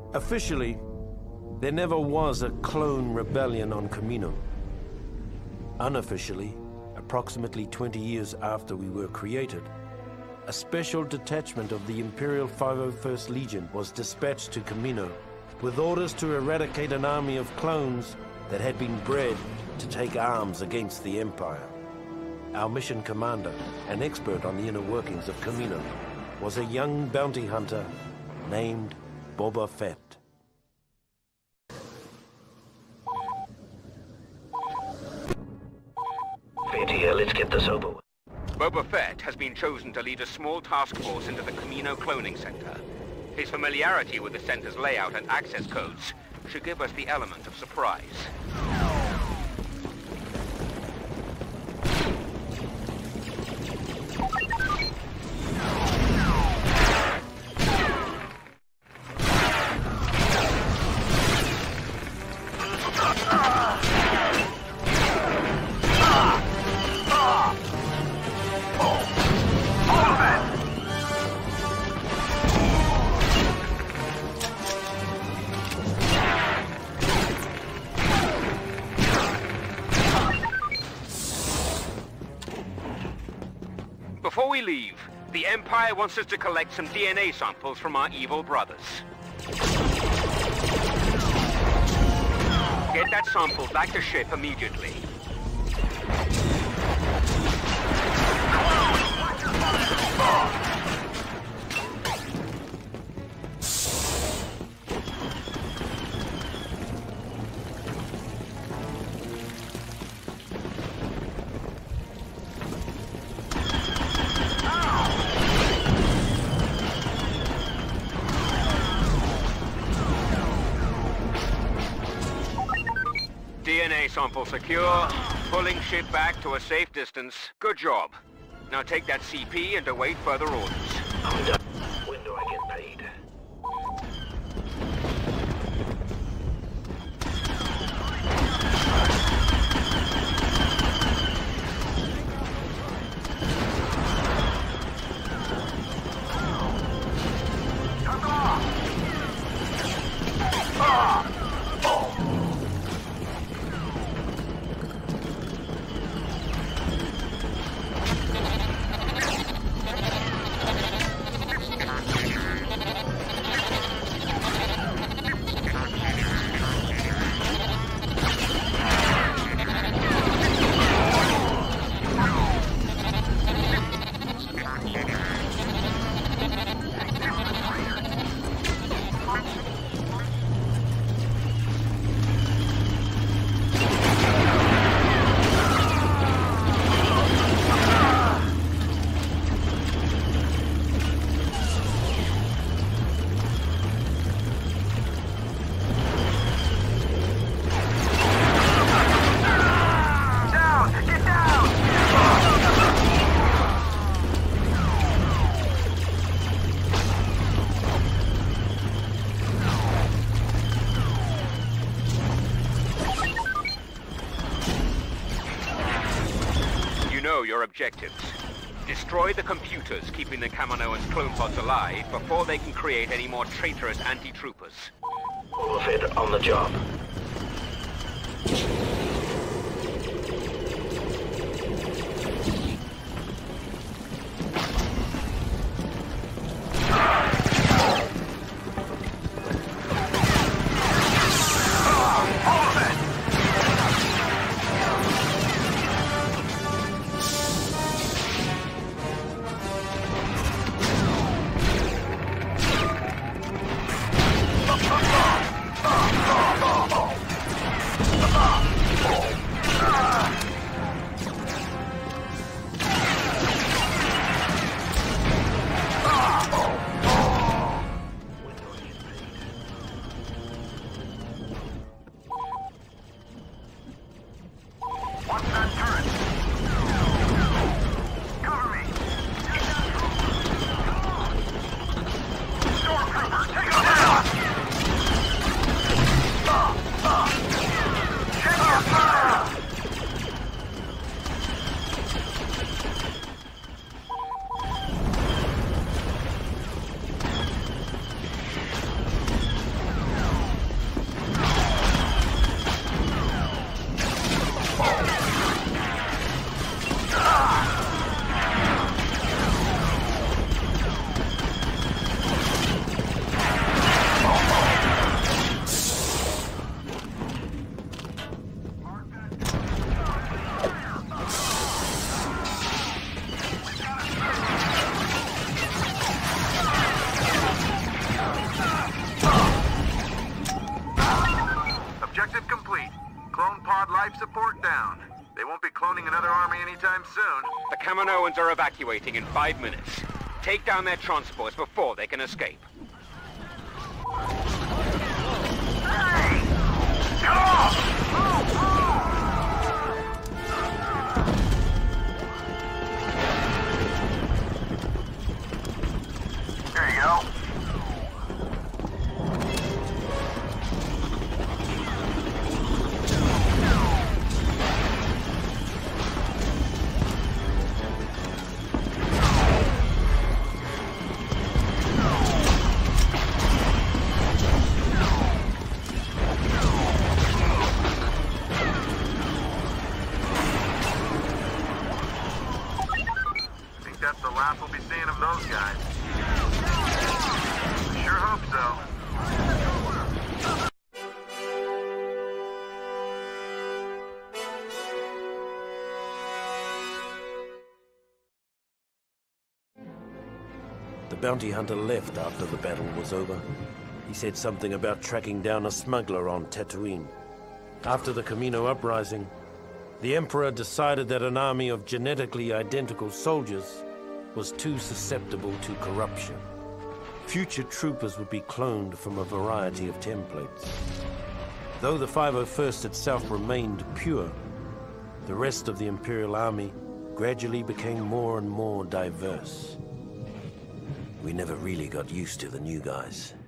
Officially, there never was a clone rebellion on Camino. Unofficially, approximately 20 years after we were created, a special detachment of the Imperial 501st Legion was dispatched to Camino with orders to eradicate an army of clones that had been bred to take arms against the Empire. Our mission commander, an expert on the inner workings of Camino, was a young bounty hunter named Boba Fett. Fett here, let's get this over with. Boba Fett has been chosen to lead a small task force into the Camino Cloning Center. His familiarity with the center's layout and access codes should give us the element of surprise. Before we leave, the Empire wants us to collect some DNA samples from our evil brothers. Get that sample back to ship immediately. DNA sample secure. Pulling ship back to a safe distance. Good job. Now take that CP and await further orders. I'm done. When do I get paid? Your objectives. Destroy the computers keeping the Kaminoans clone pods alive before they can create any more traitorous anti-troopers. Boba Fett on the job. Kaminoans are evacuating in 5 minutes. Take down their transports before they can escape. Hey! Come on! There you go. That's the last we'll be seeing of those guys. Sure hope so. The bounty hunter left after the battle was over. He said something about tracking down a smuggler on Tatooine. After the Camino uprising, the Emperor decided that an army of genetically identical soldiers was too susceptible to corruption. Future troopers would be cloned from a variety of templates. Though the 501st itself remained pure, the rest of the Imperial Army gradually became more and more diverse. We never really got used to the new guys.